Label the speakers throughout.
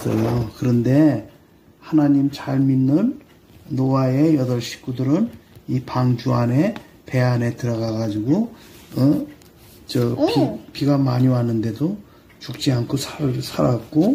Speaker 1: 있어요. 그런데 하나님 잘 믿는 노아의 8 식구들은 이 방주 안에, 배 안에 들어가 가지고 비가 많이 왔는데도 죽지 않고 살았고,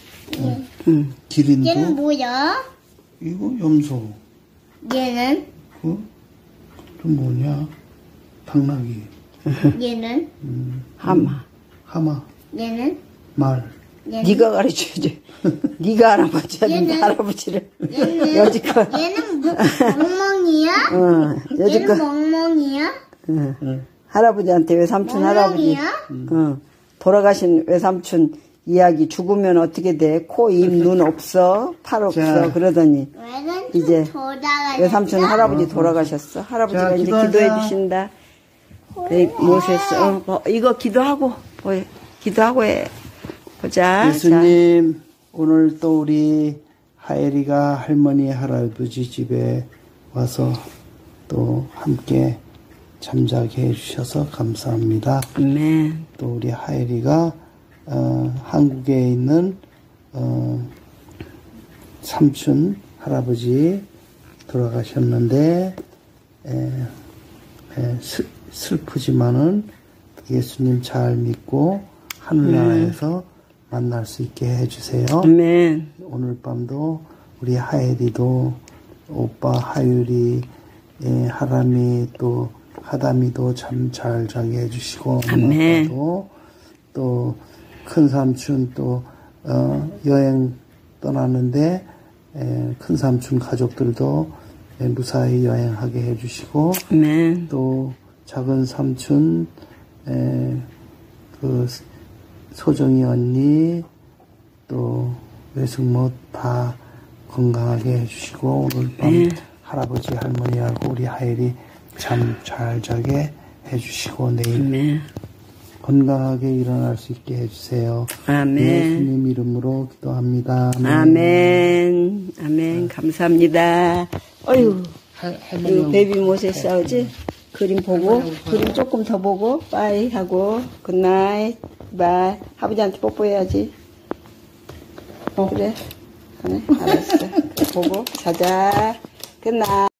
Speaker 1: 기린도.
Speaker 2: 얘는 뭐야?
Speaker 1: 이거 염소.
Speaker 2: 얘는?
Speaker 1: 또 뭐냐? 당나귀.
Speaker 2: 얘는?
Speaker 3: 하마.
Speaker 2: 얘는?
Speaker 1: 말.
Speaker 2: 얘는?
Speaker 3: 네가 가르쳐야지. 네가 할아버지야. 네가 할아버지를. 여지껏.
Speaker 2: 얘는 멍멍이야?
Speaker 3: 여지껏.
Speaker 2: 얘는 멍멍이야?
Speaker 3: 할아버지한테 외삼촌 할아버지. 돌아가신 외삼촌 이야기 죽으면 어떻게 돼? 코, 입, 눈 없어? 팔 없어?
Speaker 1: 자,
Speaker 3: 그러더니 이제 외삼촌
Speaker 2: 돌아가셨어?
Speaker 3: 할아버지 돌아가셨어. 할아버지가
Speaker 1: 자,
Speaker 3: 이제
Speaker 1: 기도하자.
Speaker 3: 기도해 주신다. 그래, 모세스. 이거 기도하고 기도하고 해. 보자.
Speaker 1: 예수님, 오늘 또 우리 하엘이가 할머니, 할아버지 집에 와서 또 함께 잠자게 해주셔서 감사합니다.
Speaker 3: 아멘.
Speaker 1: 또 우리 하엘이가 한국에 있는 삼촌, 할아버지 돌아가셨는데 슬프지만은 예수님 잘 믿고 하늘나라에서 만날 수 있게 해주세요.
Speaker 3: 아멘.
Speaker 1: 오늘 밤도 우리 하엘이도 오빠 하율이, 하람이, 또 하담이도 참 잘 자게 해주시고,
Speaker 3: 아멘.
Speaker 1: 엄마도 또 큰 삼촌 또 여행 떠나는데 큰 삼촌 가족들도 무사히 여행하게 해주시고,
Speaker 3: 아멘.
Speaker 1: 또 작은 삼촌 그 소정이 언니, 또 외숙모 다 건강하게 해주시고, 오늘 밤 할아버지 할머니하고 우리 하엘이 잠 잘 자게 해주시고, 내일 건강하게 일어날 수 있게 해주세요.
Speaker 3: 아멘.
Speaker 1: 예수님 이름으로 기도합니다.
Speaker 3: 아멘. 아멘. 감사합니다. 어휴.
Speaker 1: 할머니
Speaker 3: 베이비 모세 싸우지? 그림 보고, 그림 조금 더 보고, 빠이 하고, 굿나잇, 바이. 아버지한테 뽀뽀해야지. 그래. 그래. 알았어. 그래, 보고, 자자. 굿나잇.